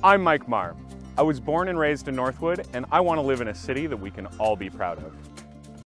I'm Maher. I was born and raised in Northwood, and I want to live in a city that we can all be proud of.